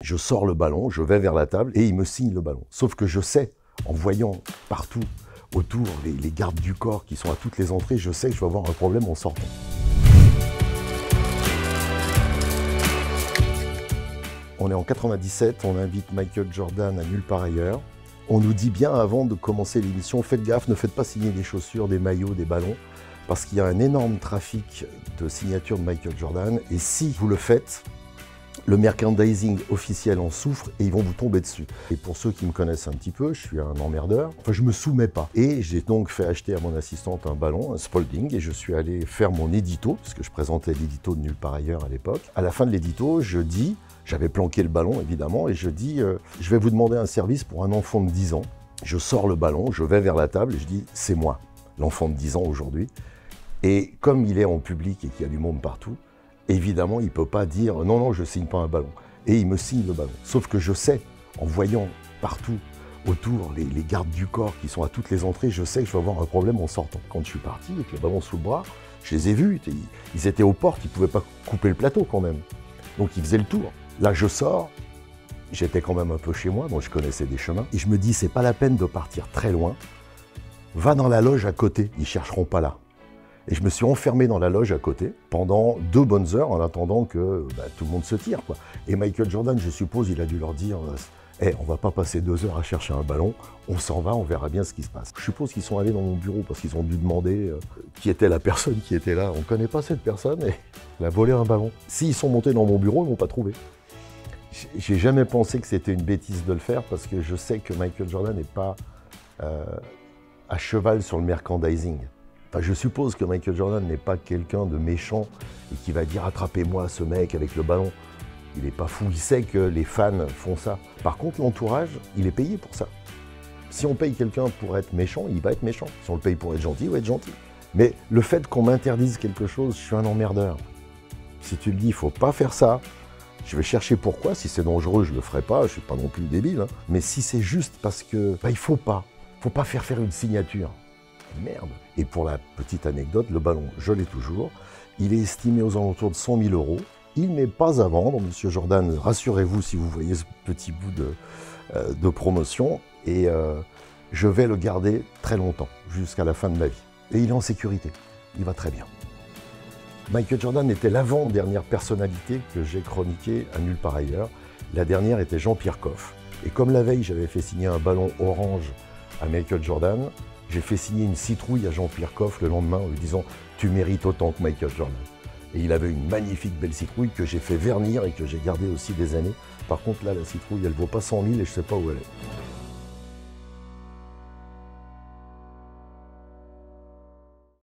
Je sors le ballon, je vais vers la table et il me signe le ballon. Sauf que je sais, en voyant partout autour les gardes du corps qui sont à toutes les entrées, je sais que je vais avoir un problème en sortant. On est en 97, on invite Michael Jordan à Nulle part ailleurs. On nous dit bien avant de commencer l'émission, faites gaffe, ne faites pas signer des chaussures, des maillots, des ballons, parce qu'il y a un énorme trafic de signatures de Michael Jordan, et si vous le faites, le merchandising officiel en souffre et ils vont vous tomber dessus. Et pour ceux qui me connaissent un petit peu, je suis un emmerdeur, enfin je me soumets pas. Et j'ai donc fait acheter à mon assistante un ballon, un Spalding, et je suis allé faire mon édito, parce que je présentais l'édito de Nulle part ailleurs à l'époque. À la fin de l'édito, je dis, j'avais planqué le ballon évidemment, et je dis, je vais vous demander un service pour un enfant de 10 ans. Je sors le ballon, je vais vers la table et je dis, c'est moi, l'enfant de 10 ans aujourd'hui. Et comme il est en public et qu'il y a du monde partout, évidemment, il ne peut pas dire « non, non, je ne signe pas un ballon ». Et il me signe le ballon. Sauf que je sais, en voyant partout autour les gardes du corps qui sont à toutes les entrées, je sais que je vais avoir un problème en sortant. Quand je suis parti avec le ballon sous le bras, je les ai vus, ils étaient aux portes, ils ne pouvaient pas couper le plateau quand même. Donc ils faisaient le tour. Là, je sors, j'étais quand même un peu chez moi, donc je connaissais des chemins. Et je me dis, c'est pas la peine de partir très loin. Va dans la loge à côté, ils ne chercheront pas là. Et je me suis enfermé dans la loge à côté pendant 2 bonnes heures en attendant que tout le monde se tire, quoi. Et Michael Jordan, je suppose, il a dû leur dire hey, on va pas passer 2 heures à chercher un ballon, on s'en va, on verra bien ce qui se passe. Je suppose qu'ils sont allés dans mon bureau parce qu'ils ont dû demander qui était la personne qui était là. On ne connaît pas cette personne et il a volé un ballon. S'ils sont montés dans mon bureau, ils ne m'ont pas trouvé. J'ai jamais pensé que c'était une bêtise de le faire parce que je sais que Michael Jordan n'est pas à cheval sur le merchandising. Enfin, je suppose que Michael Jordan n'est pas quelqu'un de méchant et qui va dire « attrapez-moi ce mec avec le ballon ». Il n'est pas fou, il sait que les fans font ça. Par contre, l'entourage, il est payé pour ça. Si on paye quelqu'un pour être méchant, il va être méchant. Si on le paye pour être gentil, il va être gentil. Mais le fait qu'on m'interdise quelque chose, je suis un emmerdeur. Si tu me dis « il ne faut pas faire ça », je vais chercher pourquoi. Si c'est dangereux, je ne le ferai pas, je ne suis pas non plus débile. Hein. Mais si c'est juste parce que il ne faut pas faire une signature. Merde. Et pour la petite anecdote, le ballon, je l'ai toujours. Il est estimé aux alentours de 100 000 €. Il n'est pas à vendre, Monsieur Jordan. Rassurez-vous si vous voyez ce petit bout de promotion. Et je vais le garder très longtemps, jusqu'à la fin de ma vie. Et il est en sécurité. Il va très bien. Michael Jordan était l'avant-dernière personnalité que j'ai chroniquée à Nulle part ailleurs. La dernière était Jean-Pierre Coff. Et comme la veille, j'avais fait signer un ballon orange à Michael Jordan, j'ai fait signer une citrouille à Jean-Pierre Coff le lendemain en lui disant « tu mérites autant que Michael Jordan ». Et il avait une magnifique belle citrouille que j'ai fait vernir et que j'ai gardée aussi des années. Par contre, là, la citrouille, elle ne vaut pas 100 000 et je ne sais pas où elle est.